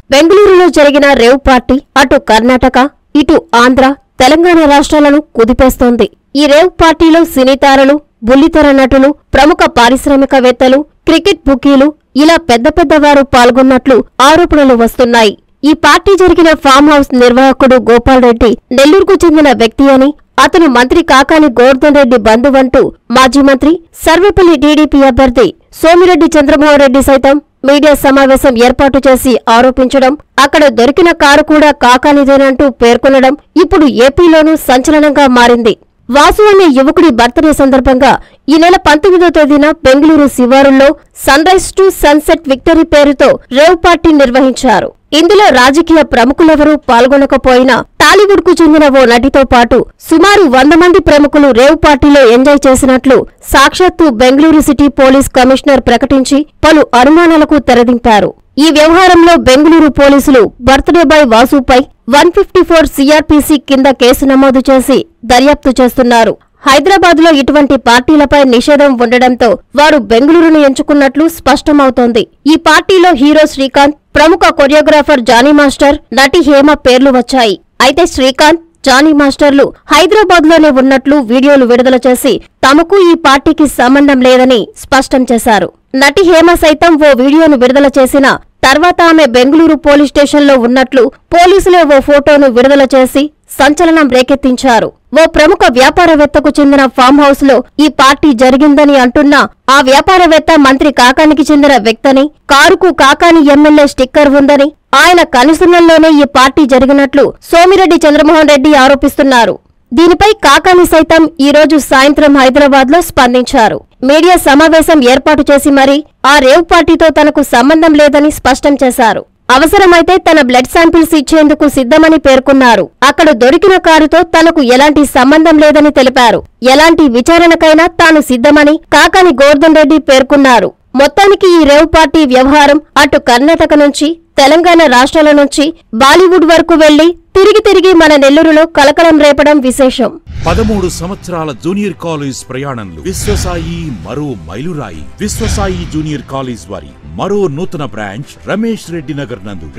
బెంగళూరులో జరిగిన rave party అటు కర్ణాటక, ఇటు ఆంధ్ర, తెలంగాణ రాష్ట్రాలను కుదిపేస్తోంది. ఈ రేవ్ పార్టీలో సినీ తారలు, బుల్లితెర నటులు, ప్రముఖ పారిశ్రామికవేత్తలు, క్రికెట్ బుకీలు ఇలా పెద్ద వారు పాల్గొన్నట్లు ఆరోపణలు వస్తున్నాయి. ఈ పార్టీ జరిగిన ఫామ్ హౌస్ నిర్వాహకుడు గోపాల్ రెడ్డి నెల్లూరుకు చెందిన వ్యక్తి అని, అతను మంత్రి కాకాని గోవర్ధన్ రెడ్డి బంధువంటూ మాజీ మంత్రి, సర్వేపల్లి టీడీపీ అభ్యర్థి సోమిరెడ్డి చంద్రమోహన్ రెడ్డి సైతం మీడియా సమావేశం ఏర్పాటు చేసి ఆరోపించడం, అక్కడ దొరికిన కారు కూడా కాకానిదేనంటూ పేర్కొనడం ఇప్పుడు ఏపీలోనూ సంచలనంగా మారింది. వాసు అనే యువకుడి బర్త్డే సందర్భంగా ఈ నెల 19వ తేదీన బెంగళూరు శివారుల్లో sunrise to sunset victory పేరుతో రేవ్ పార్టీ నిర్వహించారు. ఇందులో రాజకీయ ప్రముఖులెవరూ పాల్గొనకపోయినా టాలీవుడ్ కు చెందిన ఓ నటితో పాటు సుమారు 100 మంది ప్రముఖులు రేవ్ పార్టీలో ఎంజాయ్ చేసినట్లు సాక్షాత్తు బెంగళూరు సిటీ పోలీస్ కమిషనర్ ప్రకటించి పలు అనుమానాలకు తెరదింపారు. ఈ వ్యవహారంలో బెంగళూరు పోలీసులు బర్త్డే బాయ్ వాసుపై 154 సిఆర్పిసి కింద కేసు నమోదు చేసి దర్యాప్తు చేస్తున్నారు. హైదరాబాద్లో ఇటువంటి పార్టీలపై నిషేధం ఉండడంతో వారు బెంగళూరును ఎంచుకున్నట్లు స్పష్టమవుతోంది. ఈ పార్టీలో హీరో శ్రీకాంత్, ప్రముఖ కొరియోగ్రాఫర్ జానీ మాస్టర్, నటి హేమ పేర్లు వచ్చాయి. అయితే శ్రీకాంత్, జానీ మాస్టర్లు హైదరాబాద్లోనే ఉన్నట్లు వీడియోలు విడుదల చేసి తమకు ఈ పార్టీకి సంబంధం లేదని స్పష్టం చేశారు. నటి హేమ సైతం ఓ వీడియోను విడుదల చేసిన తర్వాత ఆమె బెంగళూరు పోలీస్ స్టేషన్లో ఉన్నట్లు పోలీసులే ఓ ఫోటోను విడుదల చేసి సంచలనం రేకెత్తించారు. ఓ ప్రముఖ వ్యాపారవేత్తకు చెందిన ఫామ్ హౌస్ లో ఈ పార్టీ జరిగిందని అంటున్నా ఆ వ్యాపారవేత్త మంత్రి కాకానికి చెందిన వ్యక్తని, కారుకు కాకాని ఎమ్మెల్యే స్టిక్కర్ ఉందని, ఆయన కనుసన్నల్లోనే ఈ పార్టీ జరిగినట్లు సోమిరెడ్డి చంద్రమోహన్ రెడ్డి ఆరోపిస్తున్నారు. దీనిపై కాకాని సైతం ఈ రోజు సాయంత్రం హైదరాబాద్ లో స్పందించారు. మీడియా సమావేశం ఏర్పాటు చేసి మరీ ఆ రేవ్ పార్టీతో తనకు సంబంధం లేదని స్పష్టం చేశారు. అవసరమైతే తన బ్లడ్ శాంపిల్స్ ఇచ్చేందుకు సిద్ధమని పేర్కొన్నారు. అక్కడ దొరికిన కారుతో తనకు ఎలాంటి సంబంధం లేదని తెలిపారు. ఎలాంటి విచారణకైనా తాను సిద్ధమని కాకాని గోవర్ధన్ రెడ్డి పేర్కొన్నారు. మొత్తానికి ఈ రేవ్ పార్టీ వ్యవహారం అటు కర్ణాటక నుంచి, తెలంగాణ రాష్ట్రాల నుంచి బాలీవుడ్ వరకు వెళ్లి తిరిగి మన నెల్లూరులో కలకలం రేపడం విశేషం. 13 సంవత్సరాల జూనియర్ కాలేజ్ ప్రయాణంలో విశ్వసాయి మరో మైలురాయి. విశ్వసాయి జూనియర్ కాలేజ్ వారి మరో నూతన బ్రాంచ్ రమేష్ రెడ్డి నగర్ నందు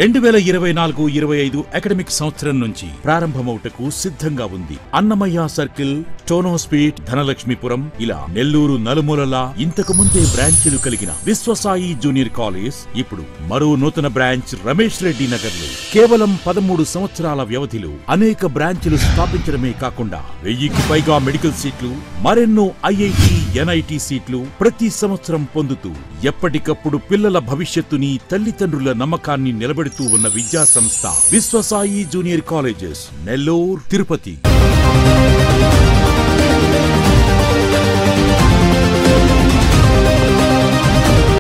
2024-25 అకాడమిక్ సంవత్సరం నుంచి ప్రారంభమవుటకు సిద్ధంగా ఉంది. అన్నమయ్య సర్కిల్, టోనోస్పీట్, ధనలక్ష్మీపురం ఇలా నెల్లూరు నలుమూలలా ఇంతకు ముందే బ్రాంచీలు కలిగిన విశ్వసాయి జూనియర్ కాలేజ్ ఇప్పుడు మరో నూతన బ్రాంచ్ రమేష్ రెడ్డి నగర్ లో కేవలం 13 సంవత్సరాల వ్యవధిలో అనేక బ్రాంచీలు స్థాపించడమే కాకుండా 1000కి పైగా మెడికల్ సీట్లు, మరెన్నో ఐఐటి, ఎన్ఐటి సీట్లు ప్రతి సంవత్సరం పొందుతూ ఎప్పటికప్పుడు పిల్లల భవిష్యత్తుని, తల్లిదండ్రుల నమ్మకాన్ని నిలబెడుతూ ఉన్న విద్యా సంస్థ విశ్వసాయి జూనియర్ కాలేజెస్, నెల్లూరు, తిరుపతి.